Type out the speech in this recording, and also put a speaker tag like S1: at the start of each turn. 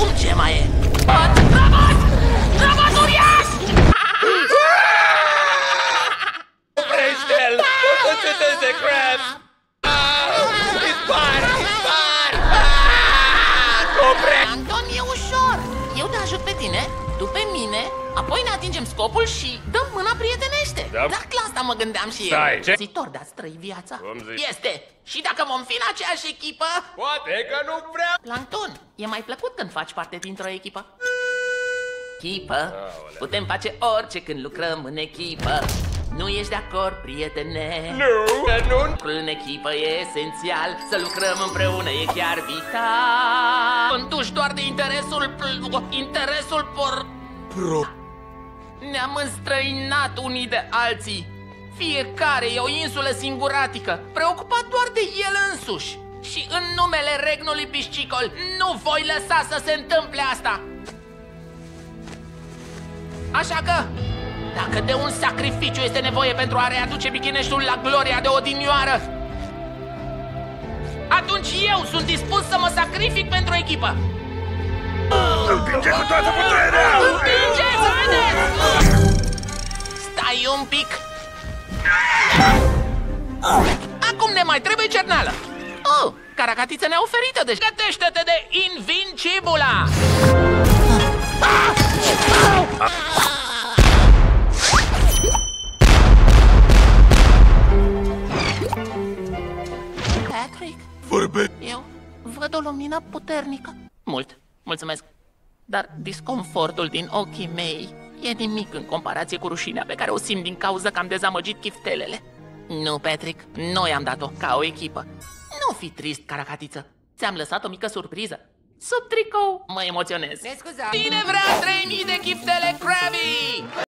S1: Acum ce mai e? Robot! Robot uriaș!
S2: Oprește-l! Fotoseteze, Krabs! Dispar! Dispar! Oprește!
S1: Anton, e ușor. Eu te ajut pe tine, tu pe mine, apoi ne atingem scopul și dăm mâna prietenește.
S2: Da.
S1: Exact la asta mă gândeam și eu.
S2: Stai, ce?
S1: Zitor de-ați trăi viața.
S2: Cum zici?
S1: Este. Și dacă vom fi în aceeași echipă...
S2: Poate că nu vreau!
S1: Plankton, e mai plăcut când faci parte dintr-o echipă. Echipă, putem face orice când lucrăm în echipă. Nu ești de acord, prietene?
S2: Nu! Nu!
S1: Lucrul în echipă e esențial. Să lucrăm împreună e chiar vital. Conduși doar de interesul
S2: Pro!
S1: Ne-am înstrăinat unii de alții. Fiecare e o insulă singuratică, preocupat doar de el însuși. Și în numele regnului piscicol nu voi lăsa să se întâmple asta. Așa că, dacă de un sacrificiu este nevoie pentru a readuce Bighineștiul la gloria de odinioară, atunci eu sunt dispus să mă sacrific pentru echipă.
S2: Împinge cu toată puterea!
S1: Împinge, să vedeți! Stai un pic. Acum ne mai trebuie cerneală. Oh, Caracatiță ne-a oferit-o, deci gătește-te de Invincibula! Patrick, eu văd o lumină puternică. Mulțumesc. Dar disconfortul din ochii mei e nimic în comparație cu rușinea pe care o simt din cauza că am dezamăgit chiftelele. Nu, Patrick, noi am dat-o ca o echipă. Nu fi trist, Caracatiță. Ți-am lăsat o mică surpriză. Sub tricou mă emoționez.
S3: Ne scuzați.
S1: Cine vrea 3000 de chiftele Krabby?